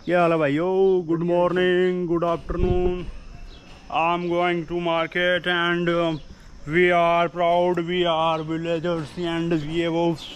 क्या हाल है भाइयों? Good morning, good afternoon. I am going to market and we are proud, we are villagers and we wolves.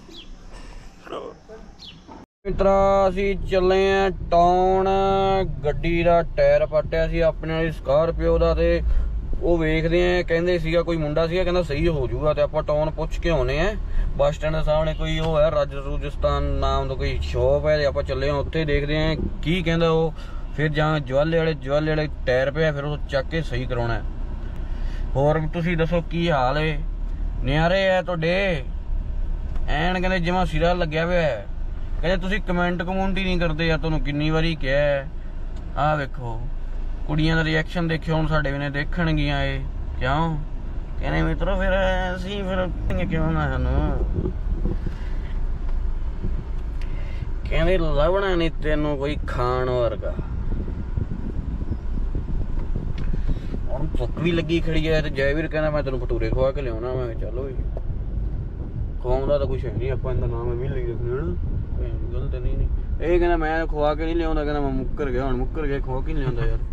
मित्रा ਅਸੀਂ ਚੱਲੇ ਆ ਟਾਊਨ। ਗੱਡੀ ਦਾ ਟਾਇਰ ਪੱਟਿਆ ਸੀ ਆਪਣੇ ਵਾਲੀ ਸਕਾਰਪੀਓ ਦਾ ਤੇ ਉਹ ਵੇਖਦੇ ਆ। ਕਹਿੰਦੇ ਸੀਗਾ ਕੋਈ ਮੁੰਡਾ ਸੀਗਾ ਕਹਿੰਦਾ ਸਹੀ ਹੋ ਜਾਊਗਾ ਤੇ ਆਪਾਂ ਟਾਊਨ ਪੁੱਛ ਕੇ ਆਉਨੇ ਆ। ਬੱਸ ਸਟੈਂਡ ਦੇ ਸਾਹਮਣੇ ਕੋਈ ਉਹ ਹੈ ਰਾਜਸਥਾਨ ਨਾਮ ਦਾ ਕੋਈ ਸ਼ੋਪ ਹੈ ਤੇ ਆਪਾਂ ਚੱਲੇ ਆ ਉੱਥੇ ਦੇਖਦੇ ਆ ਕੀ ਕਹਿੰਦਾ ਉਹ। ਫਿਰ ਜਾਂ ਜਵਾਲੇ ਵਾਲੇ ਟਾਇਰ ਪਿਆ ਫਿਰ ਉਹ ਚੱਕ ਕੇ ਸਹੀ ਕਰਾਉਣਾ। ਹੋਰ ਤੁਸੀਂ ਦੱਸੋ ਕੀ ਹਾਲ ਏ? ਨਿਆਰੇ ਆ ਤੁਹਾਡੇ? ਐਨ ਕਹਿੰਦੇ ਜਿਵੇਂ ਸਿਰਾ ਲੱਗਿਆ ਪਿਆ। ਕਹਿੰਦੇ ਤੁਸੀਂ ਕਮੈਂਟ ਹੀ ਨਹੀਂ ਕਰਦੇ ਯਾਰ, ਤੁਹਾਨੂੰ ਕਿੰਨੀ ਵਾਰੀ ਕਿਹਾ। ਆਹ ਵੇਖੋ ਕੁੜੀਆਂ ਦਾ ਰਿਐਕਸ਼ਨ ਦੇਖਿਓ ਹੁਣ ਸਾਡੇ ਵੀ ਨੇ ਦੇਖਣਗੀਆਂ ਇਹ। ਕਿਉਂ ਕਹਿੰਦੇ ਮਿੱਤਰੋ ਫਿਰ ਅਸੀਂ ਫਿਰ ਕਿਉਂ ਨਾ ਸਾਨੂੰ ਕਹਿੰਦੇ ਲੱਭਣਾ ਨਹੀਂ ਤੈਨੂੰ ਕੋਈ ਖਾਣ ਵਰਗਾ। ਹੁਣ ਭੁੱਖ ਵੀ ਲੱਗੀ ਖੜੀ ਹੈ ਤੇ ਜੈਵੀਰ ਕਹਿੰਦਾ ਮੈਂ ਤੈਨੂੰ ਭਟੂਰੇ ਖਵਾ ਕੇ ਲਿਆਉਣਾ। ਮੈਂ ਚਲੋ ਜੀ, ਖਵਾਉਂਦਾ ਤਾਂ ਕੁਛ ਹੈ ਨਹੀਂ, ਆਪਾਂ ਇਹਦਾ ਨਾਮ ਵੀ ਲਈ ਰੱਖਣਾ ਨਾ, ਗਲਤ ਨਹੀਂ। ਇਹ ਕਹਿੰਦਾ ਮੈਂ ਖਵਾ ਕੇ ਨਹੀਂ ਲਿਆਉਂਦਾ, ਕਹਿੰਦਾ ਮੈਂ ਮੁੱਕਰ ਗਿਆ। ਹੁਣ ਮੁੱਕਰ ਗਿਆ, ਖਵਾ ਕੇ ਨਹੀਂ ਲਿਆਉਂਦਾ ਯਾਰ।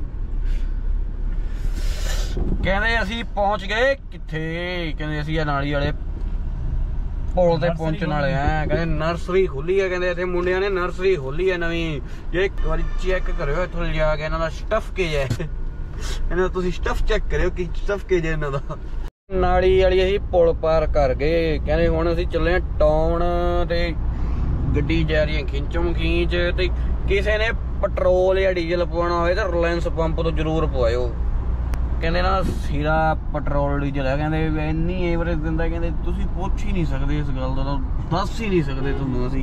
ਕਹਿੰਦੇ ਅਸੀਂ ਪਹੁੰਚ ਗਏ ਕਿੱਥੇ? ਕਹਿੰਦੇ ਅਸੀਂ ਨਾਲੀ ਵਾਲੇ ਪੁਲ ਤੇ ਪਹੁੰਚਣ ਵਾਲੇ ਆ। ਕਹਿੰਦੇ ਨਰਸਰੀ ਖੁੱਲੀ ਹੈ, ਕਹਿੰਦੇ ਇੱਥੇ ਮੁੰਡਿਆਂ ਨੇ ਨਰਸਰੀ ਖੋਲੀ ਹੈ ਨਵੀਂ। ਜੇ ਇੱਕ ਵਾਰੀ ਚੈੱਕ ਕਰਿਓ ਇੱਥੋਂ ਲਿਜਾ ਕੇ ਇਹਨਾਂ ਦਾ ਸਟਫ ਕੇ ਹੈ। ਇਹਨਾਂ ਤੁਸੀਂ ਸਟਫ ਚੈੱਕ ਕਰਿਓ ਕਿ ਸਟਫ ਕੇ ਜੇ ਇਹਨਾਂ ਦਾ। ਨਾਲੀ ਵਾਲੀ ਅਸੀਂ ਪੁਲ ਪਾਰ ਕਰ ਗਏ। ਕਹਿੰਦੇ ਹੁਣ ਅਸੀਂ ਚੱਲੇ ਆ ਟਾਊਨ ਤੇ ਗੱਡੀ ਜਾ ਰਹੀ ਹੈ ਖਿੰਚਮ ਖਿੰਚ। ਤੇ ਕਿਸੇ ਨੇ ਪੈਟਰੋਲ ਜਾਂ ਡੀਜ਼ਲ ਪਵਾਉਣਾ ਹੋਵੇ ਤਾਂ ਰਿਲਾਇੰਸ ਪੰਪ ਤੋਂ ਜ਼ਰੂਰ ਪਵਾਇਓ। ਕਹਿੰਦੇ ਨਾ ਸਿਰਾ ਪੈਟਰੋਲ ਡੀਜ਼ਲ ਹੈ, ਕਹਿੰਦੇ ਇੰਨੀ ਐਵਰੇਜ ਦਿੰਦਾ, ਕਹਿੰਦੇ ਤੁਸੀਂ ਪੁੱਛ ਹੀ ਨਹੀਂ ਸਕਦੇ ਇਸ ਗੱਲ ਦਾ, ਦੱਸ ਹੀ ਨਹੀਂ ਸਕਦੇ ਤੁਹਾਨੂੰ ਅਸੀਂ।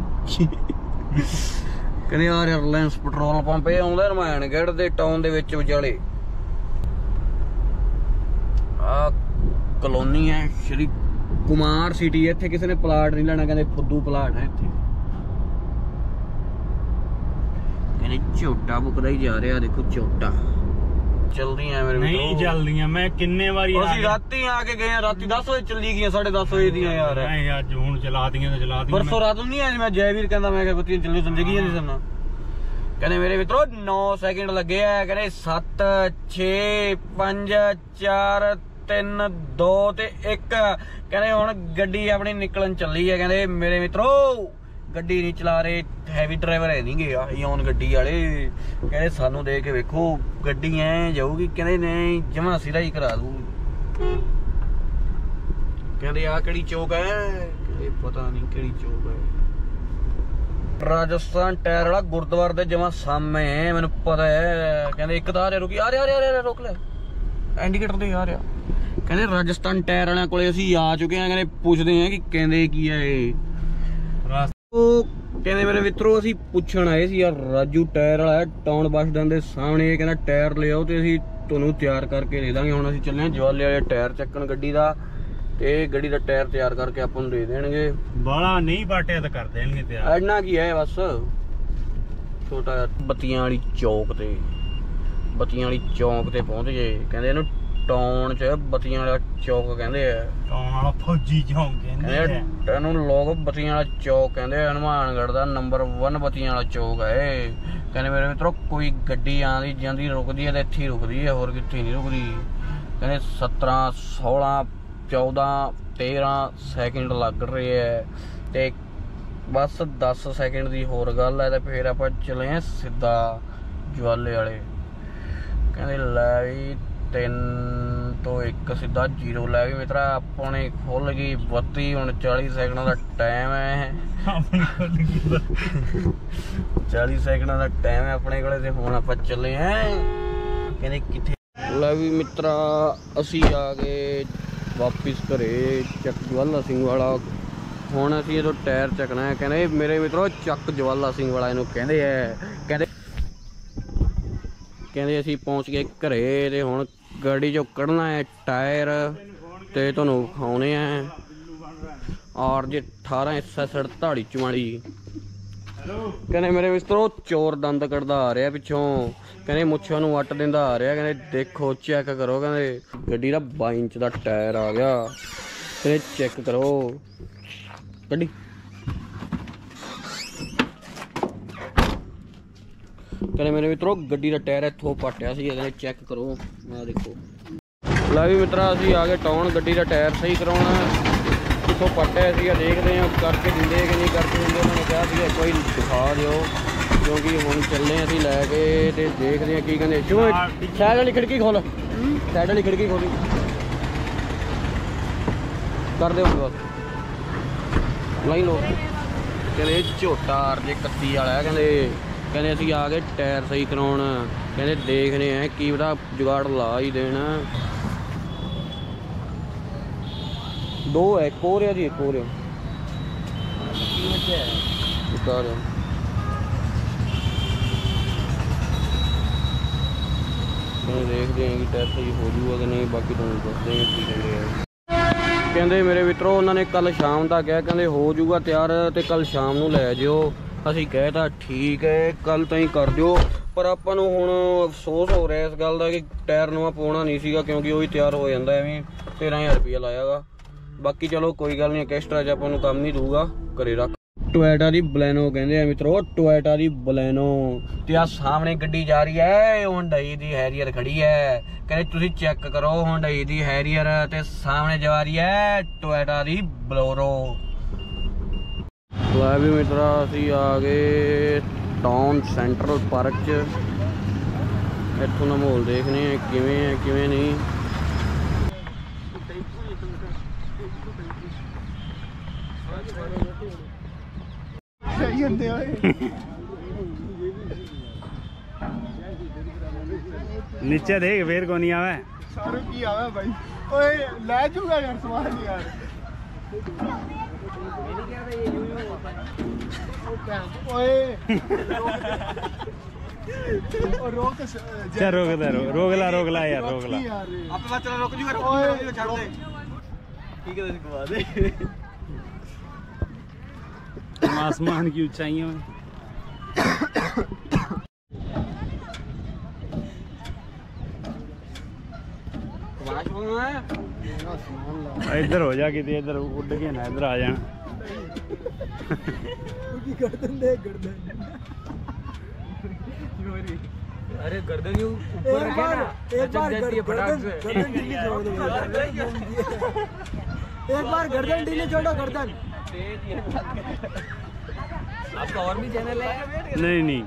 ਕਹਿੰਦੇ ਯਾਰ ਰਿਲਾਇੰਸ ਪੈਟਰੋਲ ਪੰਪ ਇਹ ਆਉਂਦਾ ਰਮਾਇਣਗੜ੍ਹ ਦੇ ਟਾਊਨ ਦੇ ਵਿੱਚ ਵਿਚਾਲੇ। ਆਹ ਕਲੋਨੀ ਹੈ ਸ਼੍ਰੀ ਕੁਮਾਰ ਸਿਟੀ। ਇੱਥੇ ਕਿਸੇ ਨੇ ਪਲਾਟ ਨਹੀਂ ਲੈਣਾ, ਕਹਿੰਦੇ ਫੁੱਦੂ ਪਲਾਟ ਹੈ ਇੱਥੇ। ਕਹਿੰਦੇ ਝੋਟਾ ਬੁਕਦਾ ਹੀ ਜਾ ਰਿਹਾ, ਦੇਖੋ ਝੋਟਾ ਚਲਦੀਆਂ ਮੇਰੇ ਨਹੀਂ ਚੱਲਦੀਆਂ। ਮੈਂ ਕਿੰਨੇ ਵਾਰੀ ਅਸੀਂ ਰਾਤੀ ਆ ਕੇ ਗਏ ਆ, ਰਾਤੀ 10 ਵਜੇ ਚੱਲੀ ਗਈਆਂ, 10:30 ਵਜੇ ਦੀਆਂ ਯਾਰ। ਅੱਜ ਹੁਣ ਚਲਾ ਦੀਆਂ ਤਾਂ ਚਲਾ ਦੀਆਂ। ਪਰਸੋਂ ਰਾਤ ਨੂੰ ਨਹੀਂ ਆਇਆ ਮੈਂ ਜੈਵੀਰ ਕਹਿੰਦਾ ਮੈਂ ਕਿਹਾ ਬੱਤੀਆਂ ਚੱਲੀ ਜ਼ਿੰਦਗੀ ਨਹੀਂ ਸੁਣਨਾ। ਕਹਿੰਦੇ ਮੇਰੇ ਮਿੱਤਰੋ 9 ਸੈਕਿੰਡ ਲੱਗੇ ਆ। ਕਹਿੰਦੇ 7 6 5 4 3 2 ਤੇ 1। ਕਹਿੰਦੇ ਹੁਣ ਗੱਡੀ ਆਪਣੀ ਨਿਕਲਣ ਚੱਲੀ ਹੈ। ਕਹਿੰਦੇ ਮੇਰੇ ਮਿੱਤਰੋ ਗੱਡੀ ਨਹੀਂ ਚਲਾ ਰਹੇ, ਹੈਵੀ ਡਰਾਈਵਰ ਹੈ ਨਹੀਂ ਗਿਆ ਯੋਨ ਗੱਡੀ ਵਾਲੇ। ਕਹਿੰਦੇ ਸਾਨੂੰ ਦੇਖ ਕੇ ਵੇਖੋ ਗੱਡੀ ਐ ਜਾਊਗੀ। ਕਹਿੰਦੇ ਨਹੀਂ ਜਮਾ ਸਿਰਾ ਹੀ ਕਰਾ ਦੂ। ਕਹਿੰਦੇ ਆਹ ਕਿਹੜੀ ਚੌਕ ਹੈ? ਕਹਿੰਦੇ ਪਤਾ ਨਹੀਂ ਕਿਹੜੀ ਚੌਕ ਹੈ। ਰਾਜਸਥਾਨ ਟਾਇਰ ਵਾਲਾ ਗੁਰਦੁਆਰੇ ਦੇ ਜਮਾ ਸਾਹਮਣੇ, ਮੈਨੂੰ ਪਤਾ ਹੈ। ਕਹਿੰਦੇ ਇੱਕ ਤਾਂ ਰੁਕੀ ਆ ਰਿਹਾ ਰੋਕ ਲੈ ਇੰਡੀਕੇਟਰ ਤੇ ਆ ਰਿਹਾ। ਕਹਿੰਦੇ ਰਾਜਸਥਾਨ ਟਾਇਰ ਵਾਲਿਆਂ ਕੋਲੇ ਅਸੀਂ ਆ ਚੁੱਕੇ ਹਾਂ। ਕਹਿੰਦੇ ਪੁੱਛਦੇ ਆ ਕਿ ਕਹਿੰਦੇ ਕੀ ਹੈ ਇਹ। ਉਹ ਕਹਿੰਦੇ ਮੇਰੇ ਮਿੱਤਰੋ ਅਸੀਂ ਪੁੱਛਣ ਆਏ ਸੀ ਯਾਰ, ਰਾਜੂ ਟਾਇਰ ਵਾਲਾ ਟਾਊਨ ਬੱਸ ਸਟੈਂਡ ਦੇ ਸਾਹਮਣੇ। ਕਹਿੰਦਾ ਟਾਇਰ ਲਿਆਓ ਤੇ ਅਸੀਂ ਤੁਹਾਨੂੰ ਤਿਆਰ ਕਰਕੇ ਦੇ ਦਾਂਗੇ। ਹੁਣ ਅਸੀਂ ਚੱਲੇ ਹਾਂ ਜਵਾਲੇ ਵਾਲੇ ਟਾਇਰ ਚੱਕਣ ਗੱਡੀ ਦਾ, ਤੇ ਗੱਡੀ ਦਾ ਟਾਇਰ ਤਿਆਰ ਕਰਕੇ ਆਪਾਂ ਨੂੰ ਦੇ ਦੇਣਗੇ। ਬਾਲਾ ਨਹੀਂ ਬਾਟਿਆ ਤਾਂ ਕਰ ਦੇਣਗੇ ਤਿਆਰ। ਇੰਨਾ ਕੀ ਹੈ ਬਸ ਛੋਟਾ। ਬੱਤੀਆਂ ਵਾਲੀ ਚੌਕ ਤੇ ਪਹੁੰਚ ਗਏ। ਕਹਿੰਦੇ ਇਹਨੂੰ ਟਾਊਨ ਚ ਬੱਤੀਆਂ ਵਾਲਾ ਚੌਕ ਕਹਿੰਦੇ ਆ। ਟਾਊਨ ਵਾਲਾ ਫੌਜੀ ਚੌਕ ਕਹਿੰਦੇ ਆ ਇਹਨੂੰ ਲੋਕ ਬੱਤੀਆਂ ਵਾਲਾ ਚੌਕ ਕਹਿੰਦੇ ਆ। ਹਨੂਮਾਨਗੜ੍ਹ ਦਾ ਨੰਬਰ 1 ਬੱਤੀਆਂ ਵਾਲਾ ਚੌਕ ਹੈ। ਕਹਿੰਦੇ ਮੇਰੇ ਮਿੱਤਰੋ ਕੋਈ ਗੱਡੀ ਆਉਂਦੀ ਜਾਂਦੀ ਰੁਕਦੀ ਹੈ ਤੇ ਇੱਥੇ ਹੀ ਰੁਕਦੀ ਹੈ, ਹੋਰ ਕਿੱਥੇ ਨਹੀਂ ਰੁਕਦੀ। ਕਹਿੰਦੇ 17 16 14 13 ਸੈਕਿੰਡ ਲੱਗ ਰਹੇ ਹੈ ਤੇ ਬਸ 10 ਸੈਕਿੰਡ ਦੀ ਹੋਰ ਗੱਲ ਹੈ ਤੇ ਫਿਰ ਆਪਾਂ ਚਲੇ ਆ ਸਿੱਧਾ ਜਵਾਲੇ ਵਾਲੇ। ਕਹਿੰਦੇ ਲੈ ਵੀ 3 ਤੋਂ 1 ਸਿੱਧਾ 0 ਲੈ ਵੀ ਮਿੱਤਰਾ ਆਪਣੇ ਖੁੱਲ ਗਈ ਬੱਤੀ। ਹੁਣ 40 ਸੈਕਿੰਡਾਂ ਦਾ ਟਾਈਮ ਹੈ। 40 ਸੈਕਿੰਡਾਂ ਦਾ ਟਾਈਮ ਹੈ ਆਪਣੇ ਕੋਲੇ ਤੇ ਹੁਣ ਆਪਾਂ ਚੱਲੇ ਆ। ਕਹਿੰਦੇ ਕਿੱਥੇ? ਲੈ ਵੀ ਮਿੱਤਰਾ ਅਸੀਂ ਆ ਗਏ ਵਾਪਿਸ ਘਰੇ ਚੱਕ ਜਵਾਲਾ ਸਿੰਘ ਵਾਲਾ। ਹੁਣ ਅਸੀਂ ਇਹਦੋਂ ਟਾਇਰ ਚੱਕਣਾ ਹੈ। ਕਹਿੰਦੇ ਮੇਰੇ ਮਿੱਤਰੋ ਚੱਕ ਜਵਾਲਾ ਸਿੰਘ ਵਾਲਾ ਇਹਨੂੰ ਕਹਿੰਦੇ ਹੈ। ਕਹਿੰਦੇ ਅਸੀਂ ਪਹੁੰਚ ਗਏ ਘਰੇ ਤੇ ਹੁਣ ਗੱਡੀ ਚੋਂ ਕੱਢਣਾ ਹੈ ਟਾਇਰ ਤੇ ਤੁਹਾਨੂੰ ਵਿਖਾਉਣੇ ਆ। RJ 18 SS ਧਾੜੀ ਚਮਾੜੀ। ਕਹਿੰਦੇ ਮੇਰੇ ਮਿੱਤਰੋ ਚੋਰ ਦੰਦ ਕੱਢਦਾ ਆ ਰਿਹਾ ਪਿੱਛੋਂ। ਕਹਿੰਦੇ ਮੁੱਛਾਂ ਨੂੰ ਵੱਟ ਦਿੰਦਾ ਆ ਰਿਹਾ। ਕਹਿੰਦੇ ਦੇਖੋ ਚੈੱਕ ਕਰੋ। ਕਹਿੰਦੇ ਗੱਡੀ ਦਾ 22 ਇੰਚ ਦਾ ਟਾਇਰ ਆ ਗਿਆ। ਕਹਿੰਦੇ ਚੈੱਕ ਕਰੋ ਗੱਡੀ। ਕਹਿੰਦੇ ਮੇਰੇ ਮਿੱਤਰੋ ਗੱਡੀ ਦਾ ਟਾਇਰ ਇੱਥੋਂ ਪਟਿਆ ਸੀ, ਇਹਦੇ ਚੈੱਕ ਕਰੋ ਆਹ ਦੇਖੋ। ਲੈ ਵੀ ਮਿੱਤਰਾ ਅਸੀਂ ਆ ਗਏ ਟਾਊਨ ਗੱਡੀ ਦਾ ਟਾਇਰ ਸਹੀ ਕਰਾਉਣਾ, ਕਿੱਥੋਂ ਪਟਿਆ ਸੀ ਦੇਖਦੇ ਹਾਂ ਕਰਕੇ ਦਿੰਦੇ ਕਿ ਨਹੀਂ ਕਰਕੇ ਦਿੰਦੇ। ਉਹਨਾਂ ਨੇ ਕਿਹਾ ਸੀ ਇੱਕ ਵਾਰੀ ਦਿਖਾ ਦਿਓ, ਕਿਉਂਕਿ ਹੁਣ ਚੱਲੇ ਅਸੀਂ ਲੈ ਕੇ ਤੇ ਦੇਖਦੇ ਹਾਂ ਕੀ ਕਹਿੰਦੇ। ਸ਼ੂ ਸਾਈਡ ਵਾਲੀ ਖਿੜਕੀ ਖੋਲ, ਸਾਈਡ ਵਾਲੀ ਖਿੜਕੀ ਖੋਲੀ ਕਰ ਦਿਓ ਬਸ ਲਾਈ ਲੋ। ਕਹਿੰਦੇ ਝੋਟਾ RJ 31 ਵਾਲਾ ਕਹਿੰਦੇ ਅਸੀਂ ਆ ਗਏ ਟਾਇਰ ਸਹੀ ਕਰਾਉਣ, ਕਹਿੰਦੇ ਦੇਖਦੇ ਆ ਕੀ ਪਤਾ ਜੁਗਾੜ ਲਾ ਹੀ ਦੇਣਾ। ਦੋ ਹੈ, ਇੱਕ ਹੋ ਰਿਹਾ ਜੀ, ਇੱਕ ਹੋ ਰਿਹਾ ਦੇਖਦੇ ਹਾਂ ਕਿ ਟਾਇਰ ਸਹੀ ਹੋ ਜੂਗਾ ਕਿ ਨਹੀਂ, ਬਾਕੀ ਤੁਹਾਨੂੰ ਦੱਸਦੇ ਹਾਂ ਕੀ ਕਹਿੰਦੇ ਆ। ਕਹਿੰਦੇ ਮੇਰੇ ਮਿੱਤਰੋ ਉਹਨਾਂ ਨੇ ਕੱਲ ਸ਼ਾਮ ਦਾ ਕਿਹਾ, ਕਹਿੰਦੇ ਹੋ ਜੂਗਾ ਤਿਆਰ ਤੇ ਕੱਲ ਸ਼ਾਮ ਨੂੰ ਲੈ ਜਿਓ। ਅਸੀਂ ਕਹਿ ਤਾ ਠੀਕ ਹੈ ਕੱਲ ਤਾਈਂ ਕਰ ਦਿਓ, ਪਰ ਆਪਾਂ ਨੂੰ ਹੁਣ ਅਫਸੋਸ ਹੋ ਰਿਹਾ ਇਸ ਗੱਲ ਦਾ ਕਿ ਟਾਇਰ ਨਵਾਂ ਪਾਉਣਾ ਨਹੀਂ ਸੀਗਾ, ਕਿਉਂਕਿ ਉਹ ਵੀ ਤਿਆਰ ਹੋ ਜਾਂਦਾ ਐਵੇਂ 13,000 ਰੁਪਇਆ ਲਾਇਆ ਗਾ। ਬਾਕੀ ਚਲੋ ਕੋਈ ਗੱਲ ਨਹੀਂ, ਐਕਸਟਰਾ 'ਚ ਆਪਾਂ ਨੂੰ ਕੰਮ ਨਹੀਂ ਦੂਗਾ, ਘਰੇ ਰੱਖ। ਟੋਇਟਾ ਦੀ ਬਲੈਨੋ ਕਹਿੰਦੇ ਆ ਮਿੱਤਰੋ, ਟੋਇਟਾ ਦੀ ਬਲੈਨੋ ਤੇ ਆ ਸਾਹਮਣੇ ਗੱਡੀ ਜਾ ਰਹੀ ਹੈ ਹੁੰਡਈ ਦੀ ਹੈਰੀਅਰ ਖੜੀ ਹੈ। ਕਹਿੰਦੇ ਤੁਸੀਂ ਚੈੱਕ ਕਰੋ ਹੁੰਡਈ ਦੀ ਹੈਰੀਅਰ ਤੇ ਸਾਹਮਣੇ ਜਾ ਰਹੀ ਹੈ ਟੋਇਟਾ ਦੀ ਬਲੋਰੋ। ਲੈ ਵੀ ਮਿੱਤਰਾ ਅਸੀਂ ਆ ਗਏ ਟਾਊਨ ਸੈਂਟਰਲ ਪਾਰਕ 'ਚ, ਇੱਥੋਂ ਦਾ ਮਾਹੌਲ ਦੇਖਦੇ ਆ ਕਿਵੇਂ ਹੈ ਕਿਵੇਂ ਨਹੀਂ। नीचे देख फिर को नहीं आवे सारे की आवे भाई। ओए ले जूगा यार सामान यार। ओए रोक चल रोक ला यार रोक ला। आप बात चला रोक जूगा, ओए छोड़ दे ठीक है घुमा दे। आसमान की ऊंचाइयों में इधर हो जा, कि इधर उड़ के ना इधर आ जाना। गर्दन देख गर्दन, अरे गर्दन यू ऊपर रखे ना, एक बार गर्दन ढीली छोड़ दो, एक बार गर्दन ढीली छोड़ो गर्दन। आपका और भी चैनल है? नहीं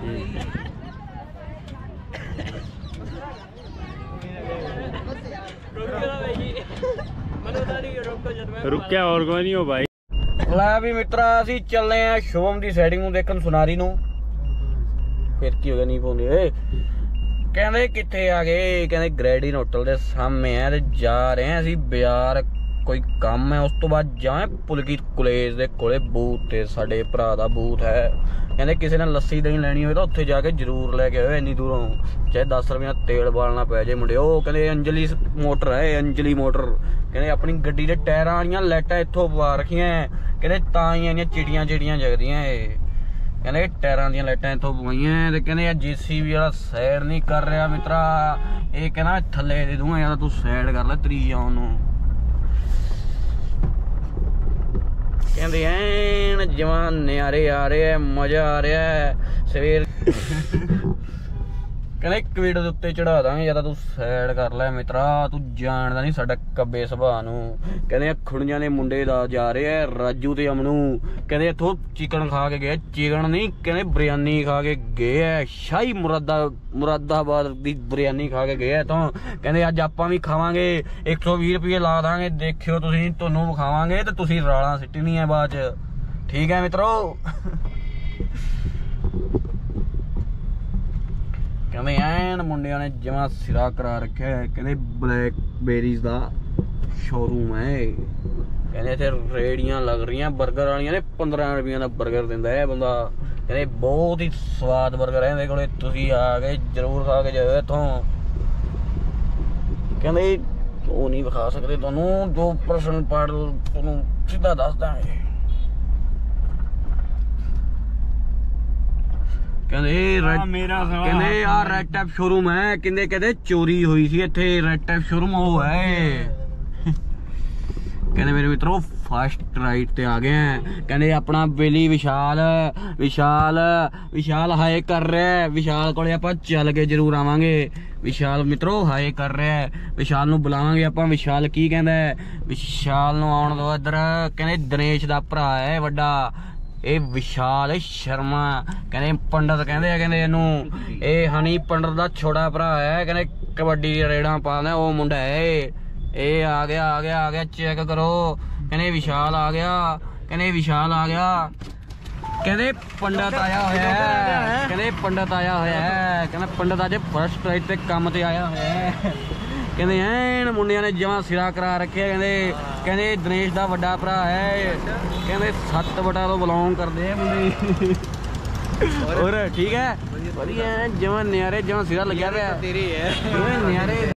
रुक क्या और कोई नहीं हो भाई। ਲੈ ਵੀ ਮਿੱਤਰਾ ਅਸੀਂ ਚੱਲੇ ਆ ਸ਼ੋਮ ਦੀ ਸੈਟਿੰਗ ਨੂੰ ਦੇਖਣ, ਸੁਨਾਰੀ ਨੂੰ। ਫਿਰ ਕੀ ਹੋ ਗਿਆ ਨਹੀਂ ਪਾਉਂਦੇ ਓਏ। ਕਹਿੰਦੇ ਕਿੱਥੇ ਆ ਗਏ, ਕਹਿੰਦੇ ਗ੍ਰੈਡੀਨ ਹੋਟਲ ਦੇ ਸਾਹਮਣੇ ਆ ਤੇ ਜਾ ਰਹੇ ਆ ਅਸੀਂ ਬਾਜ਼ਾਰ, ਕੋਈ ਕੰਮ ਹੈ। ਉਸ ਤੋਂ ਬਾਅਦ ਜਾਵੇਂ ਪੁਲਕੀਤ ਕੁਲੇਜ ਦੇ ਕੋਲੇ ਬੂਥ ਤੇ, ਸਾਡੇ ਭਰਾ ਦਾ ਬੂਥ ਹੈ। ਕਹਿੰਦੇ ਕਿਸੇ ਨੇ ਲੱਸੀ ਦਹੀਂ ਲੈਣੀ ਹੋਵੇ ਤਾਂ ਉੱਥੇ ਜਾ ਕੇ ਜ਼ਰੂਰ ਲੈ ਕੇ ਆਇਓ, ਇੰਨੀ ਦੂਰੋਂ ਚਾਹੇ 10 ਰੁਪਏ ਤੇਲ ਬਾਲਣਾ ਪੈ ਜੇ ਮੁੰਡਿਓ। ਕਹਿੰਦੇ ਅੰਜਲੀ ਮੋਟਰ ਹੈ, ਅੰਜਲੀ ਮੋਟਰ। ਕਹਿੰਦੇ ਆਪਣੀ ਗੱਡੀ ਦੇ ਟਾਇਰਾਂ ਵਾਲੀਆਂ ਲਾਈਟਾਂ ਇੱਥੋਂ ਪਵਾ ਰੱਖੀਆਂ, ਕਹਿੰਦੇ ਤਾਂ ਹੀ ਇੰਨੀਆਂ ਚਿੜੀਆਂ ਜਗਦੀਆਂ ਇਹ। ਕਹਿੰਦੇ ਟਾਇਰਾਂ ਦੀਆਂ ਲਾਈਟਾਂ ਇੱਥੋਂ ਪਵਾਈਆਂ ਤੇ ਕਹਿੰਦੇ JCB ਵਾਲਾ ਸਾਈਡ ਨਹੀਂ ਕਰ ਰਿਹਾ ਮਿੱਤਰਾ, ਇਹ ਕਹਿੰਦਾ ਥੱਲੇ ਦੇ ਦੂੰਗਾ ਜਾਂ ਤੂੰ ਸਾਈਡ ਕਰ ਲੈ ਤਰੀ ਆਉਣ ਨੂੰ। ਕਹਿੰਦੇ ਐਨ ਜਵਾਨ ਨਿਆਰੇ ਆ ਰਹੇ, ਮਜ਼ਾ ਆ ਰਿਹਾ ਸਵੇਰ। ਕਹਿੰਦੇ ਇੱਕ ਵੀਡੀਓ ਦੇ ਉੱਤੇ ਚੜਾ ਦਾਂਗੇ ਜਾਂ ਤਾਂ ਤੂੰ ਸਾਈਡ ਕਰ ਲੈ ਮਿੱਤਰਾ, ਤੂੰ ਜਾਣਦਾ ਨਹੀਂ ਸਾਡਾ ਕੱਬੇ ਸੁਭਾਅ ਨੂੰ। ਕਹਿੰਦੇ ਖੁੜੀਆਂ ਦੇ ਮੁੰਡੇ ਦਾ ਜਾ ਰਹੇ ਆ ਰਾਜੂ ਤੇ ਅਮਨੂ, ਕਹਿੰਦੇ ਇੱਥੋਂ ਚਿਕਨ ਖਾ ਕੇ ਗਏ, ਚਿਕਨ ਨਹੀਂ ਕਹਿੰਦੇ ਬਿਰਿਆਨੀ ਖਾ ਕੇ ਗਏ ਆ, ਸ਼ਾਹੀ ਮੁਰਾਦਾਬਾਦ ਦੀ ਬਿਰਿਆਨੀ ਖਾ ਕੇ ਗਏ ਆ ਇੱਥੋਂ। ਕਹਿੰਦੇ ਅੱਜ ਆਪਾਂ ਵੀ ਖਾਵਾਂਗੇ, 120 ਰੁਪਏ ਲਾ ਦਾਂਗੇ, ਦੇਖਿਓ ਤੁਸੀਂ, ਤੁਹਾਨੂੰ ਵਿਖਾਵਾਂਗੇ ਤੇ ਤੁਸੀਂ ਰਾਲਾਂ ਸਿੱਟਣੀਆਂ ਬਾਅਦ ਚ, ਠੀਕ ਹੈ ਮਿੱਤਰੋ। ਕਹਿੰਦੇ ਐਨ ਮੁੰਡਿਆਂ ਨੇ ਜਮਾ ਸਿਰਾ ਕਰਾ ਰੱਖਿਆ, ਕਹਿੰਦੇ ਬਲੈਕਬੇਰੀਜ਼ ਦਾ ਸ਼ੋਰੂਮ ਹੈ। ਕਹਿੰਦੇ ਇੱਥੇ ਰੇੜੀਆਂ ਲੱਗ ਰਹੀਆਂ 버ਗਰ ਵਾਲੀਆਂ ਨੇ, 15 ਰੁਪਈਆਂ ਦਾ 버ਗਰ ਦਿੰਦਾ ਇਹ ਬੰਦਾ। ਕਹਿੰਦੇ ਬਹੁਤ ਹੀ ਸਵਾਦ 버ਗਰ ਹੈ ਇਹਦੇ ਕੋਲੇ, ਤੁਸੀਂ ਆ ਕੇ ਜ਼ਰੂਰ ਖਾ ਕੇ ਜਾਇਓ ਇੱਥੋਂ। ਕਹਿੰਦੇ ਉਹ ਨਹੀਂ ਵਿਖਾ ਸਕਦੇ ਤੁਹਾਨੂੰ, 2% ਪਾਰਟ ਤੁਹਾਨੂੰ ਸਿੱਧਾ ਦੱਸ ਦਾਂਗੇ। ਕਹਿੰਦੇ ਆ ਰੈਡ ਟੈਪ ਸ਼ੋਰੂਮ ਹੈ, ਕਹਿੰਦੇ ਚੋਰੀ ਹੋਈ ਸੀ ਇੱਥੇ, ਰੈਡ ਟੈਪ ਸ਼ੋਰੂਮ ਉਹ ਹੈ। ਕਹਿੰਦੇ ਮੇਰੇ ਮਿੱਤਰੋ ਫਸਟ ਰਾਈਟ ਤੇ ਆ ਗਏ ਆ। ਕਹਿੰਦੇ ਆਪਣਾ ਬੇਲੀ ਵਿਸ਼ਾਲ ਹਾਏ ਕਰ ਰਿਹਾ। ਵਿਸ਼ਾਲ ਕੋਲੇ ਆਪਾਂ ਚੱਲ ਕੇ ਜ਼ਰੂਰ ਆਵਾਂਗੇ। ਵਿਸ਼ਾਲ ਮਿੱਤਰੋ ਹਾਏ ਕਰ ਰਿਹਾ। ਵਿਸ਼ਾਲ ਨੂੰ ਬੁਲਾਵਾਂਗੇ ਆਪਾਂ। ਵਿਸ਼ਾਲ ਕੀ ਕਹਿੰਦਾ? ਵਿਸ਼ਾਲ ਨੂੰ ਆਉਣ ਦੋ ਇੱਧਰ। ਕਹਿੰਦੇ ਦਿਨੇਸ਼ ਦਾ ਭਰਾ ਹੈ ਵੱਡਾ, ਇਹ ਵਿਸ਼ਾਲ ਸ਼ਰਮਾ। ਕਹਿੰਦੇ ਪੰਡਤ ਕਹਿੰਦੇ ਆ, ਕਹਿੰਦੇ ਇਹਨੂੰ। ਇਹ ਹਨੀ ਪੰਡਤ ਦਾ ਛੋਟਾ ਭਰਾ ਹੈ। ਕਹਿੰਦੇ ਕਬੱਡੀ ਦੀਆਂ ਰੇੜਾਂ ਪਾਉਂਦਾ ਉਹ ਮੁੰਡਾ ਹੈ। ਇਹ ਆ ਗਿਆ ਚੈੱਕ ਕਰੋ। ਕਹਿੰਦੇ ਵਿਸ਼ਾਲ ਆ ਗਿਆ। ਕਹਿੰਦੇ ਵਿਸ਼ਾਲ ਆ ਗਿਆ। ਕਹਿੰਦੇ ਪੰਡਤ ਆਇਆ ਹੋਇਆ ਹੈ। ਕਹਿੰਦੇ ਪੰਡਤ ਆਇਆ ਹੋਇਆ ਹੈ। ਕਹਿੰਦਾ ਪੰਡਤ ਅੱਜ ਫਸਟ ਰਾਈਟ ਤੇ ਕੰਮ ਤੇ ਆਇਆ ਹੋਇਆ ਹੈ। ਕਹਿੰਦੇ ਐਨ ਮੁੰਡਿਆਂ ਨੇ ਜਮਾਂ ਸਿਰਾ ਕਰਾ ਰੱਖਿਆ। ਕਹਿੰਦੇ ਦਿਨੇਸ਼ ਦਾ ਵੱਡਾ ਭਰਾ ਹੈ। ਕਹਿੰਦੇ 7 ਵਟਾ ਤੋਂ ਬਿਲੋਂਗ ਕਰਦੇ ਆ ਮੁੰਡੇ। ਹੋਰ ਠੀਕ ਹੈ, ਵਧੀਆ ਜਮਾਂ ਨਿਆਰੇ, ਜਮਾਂ ਸਿਰਾ ਲੱਗਿਆ ਪਿਆ ਤੇਰੇ ਹੈ ਨਿਆਰੇ।